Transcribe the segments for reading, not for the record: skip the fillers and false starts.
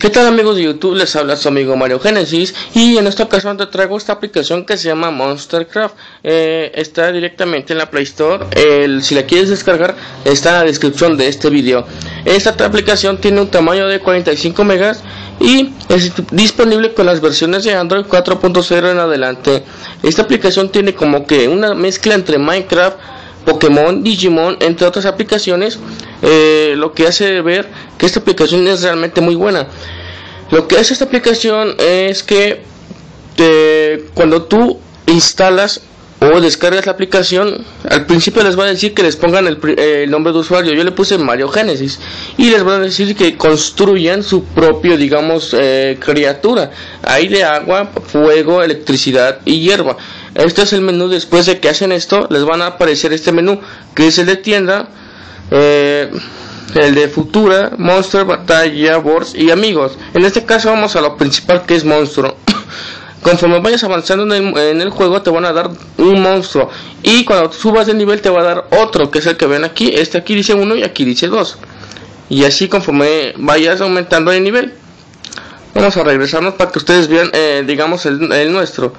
¿Qué tal amigos de YouTube? Les habla su amigo Mario Genesis y en esta ocasión te traigo esta aplicación que se llama Monstercraft. Está directamente en la Play Store. Si la quieres descargar está en la descripción de este video. Esta aplicación tiene un tamaño de 45 megas y es disponible con las versiones de Android 4.0 en adelante. Esta aplicación tiene como que una mezcla entre Minecraft, Pokémon, Digimon, entre otras aplicaciones, lo que hace ver que esta aplicación es realmente muy buena. Lo que hace esta aplicación es que cuando tú instalas o descargas la aplicación, al principio les va a decir que les pongan el nombre de usuario. Yo le puse Mario Genesis y les va a decir que construyan su propio, digamos, criatura. Hay de agua, fuego, electricidad y hierba. Este es el menú. Después de que hacen esto, les van a aparecer este menú, que es el de tienda, el de futura, monster, batalla, boards y amigos. En este caso vamos a lo principal, que es monstruo. Conforme vayas avanzando en el juego te van a dar un monstruo, y cuando subas de nivel te va a dar otro, que es el que ven aquí. Aquí dice 1 y aquí dice 2, y así conforme vayas aumentando de nivel. Vamos a regresarnos para que ustedes vean, digamos, el nuestro.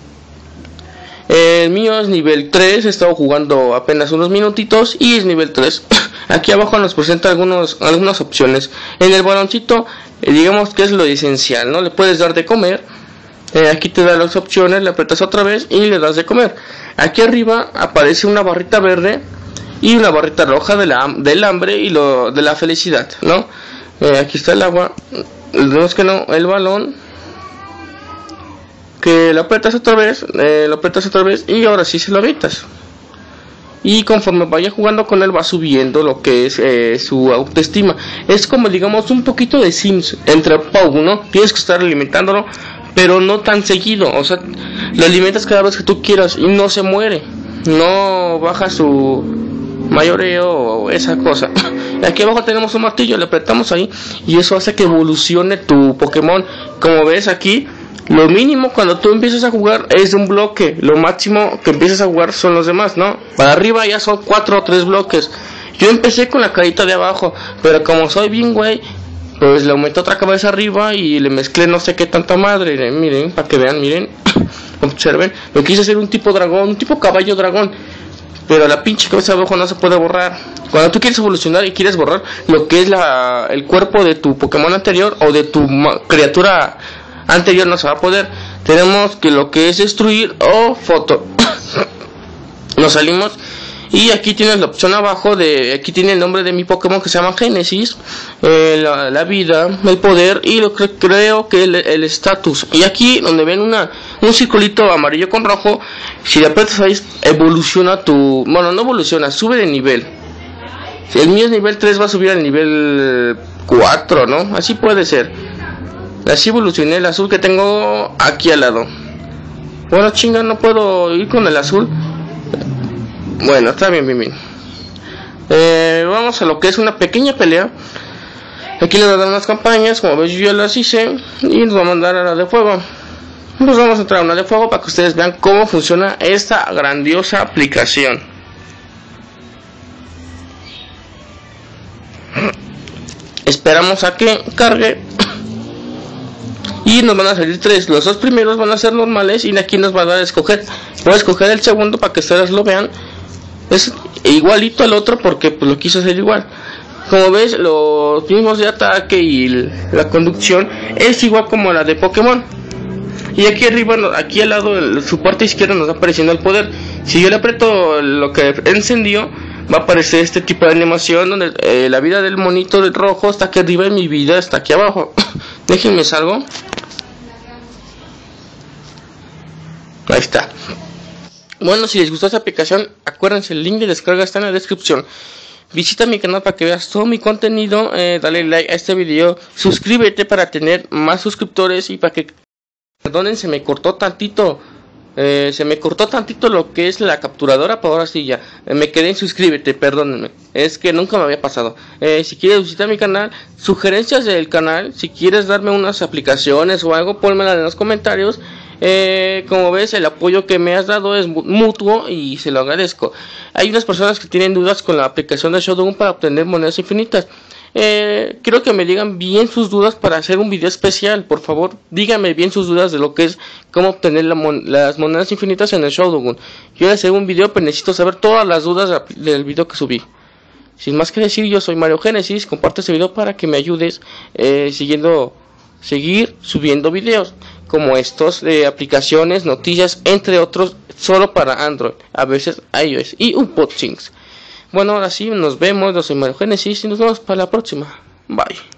El mío es nivel 3, he estado jugando apenas unos minutitos y es nivel 3. Aquí abajo nos presenta algunas opciones. En el baloncito, digamos que es lo esencial, ¿no? Le puedes dar de comer. Aquí te da las opciones, le apretas otra vez y le das de comer. Aquí arriba aparece una barrita verde y una barrita roja del hambre y de la felicidad, ¿no? Aquí está el agua, el balón, que lo apretas otra vez, y ahora sí se lo avientas. Y conforme vaya jugando con él va subiendo lo que es su autoestima. Es como, digamos, un poquito de Sims entre Pau, ¿no? Tienes que estar alimentándolo, pero no tan seguido. O sea, lo alimentas cada vez que tú quieras y no se muere, no baja su mayoreo o esa cosa. Aquí abajo tenemos un martillo, le apretamos ahí y eso hace que evolucione tu Pokémon. Como ves aquí, lo mínimo cuando tú empiezas a jugar es un bloque, lo máximo que empiezas a jugar son los demás, ¿no? Para arriba ya son 4 o 3 bloques. Yo empecé con la carita de abajo, pero como soy bien güey, pues le aumenté otra cabeza arriba y le mezclé no sé qué tanta madre. Miren, para que vean, miren, observen. Lo quise hacer un tipo dragón, un tipo caballo dragón, pero la pinche cabeza de abajo no se puede borrar. Cuando tú quieres evolucionar y quieres borrar lo que es el cuerpo de tu Pokémon anterior o de tu criatura anterior, no se va a poder. Tenemos que lo que es destruir o foto. Nos salimos y aquí tienes la opción abajo aquí tiene el nombre de mi Pokémon, que se llama Genesis, la vida, el poder y creo que el estatus. Y aquí donde ven un circulito amarillo con rojo, si le aprietas ahí evoluciona bueno, no evoluciona, sube de nivel. Si el mío es nivel 3, va a subir al nivel 4, ¿no? Así puede ser. Así evolucioné el azul que tengo aquí al lado. Bueno, chinga, no puedo ir con el azul. Bueno, está bien. Vamos a lo que es una pequeña pelea. Aquí les voy a dar unas campañas, como ves yo ya las hice, y nos va a mandar a la de fuego. Pues vamos a entrar a una de fuego para que ustedes vean cómo funciona esta grandiosa aplicación. Esperamos a que cargue y nos van a salir 3. Los 2 primeros van a ser normales y aquí nos va a dar a escoger. Voy a escoger el segundo para que ustedes lo vean. Es igualito al otro porque pues lo quiso hacer igual. Como ves, los mismos de ataque y la conducción es igual como la de Pokémon. Y aquí arriba, aquí al lado, en su parte izquierda nos va apareciendo el poder. Si yo le aprieto lo que encendió, va a aparecer este tipo de animación donde la vida del monito del rojo está aquí arriba y mi vida está aquí abajo. Déjenme salgo. Ahí está. Bueno, si les gustó esta aplicación, acuérdense, el link de descarga está en la descripción. Visita mi canal para que veas todo mi contenido, dale like a este video, suscríbete para tener más suscriptores y para que... Perdonen, se me cortó tantito lo que es la capturadora, pero ahora sí ya. Me quedé en suscríbete, perdónenme. Es que nunca me había pasado. Si quieres visitar mi canal, sugerencias del canal, si quieres darme unas aplicaciones o algo, pónmelas en los comentarios. Como ves, el apoyo que me has dado es mutuo y se lo agradezco. Hay unas personas que tienen dudas con la aplicación de Showdown para obtener monedas infinitas. quiero que me digan bien sus dudas para hacer un video especial. Por favor, díganme bien sus dudas de lo que es cómo obtener las monedas infinitas en el Shodogun. Yo les haré un video, pero necesito saber todas las dudas del video que subí. Sin más que decir, yo soy Mario Genesis. Comparte este video para que me ayudes seguir subiendo videos como estos de aplicaciones, noticias, entre otros, solo para Android, a veces iOS y unboxings. Bueno, ahora sí, nos vemos. Yo soy Mario Genesis y nos vemos para la próxima. Bye.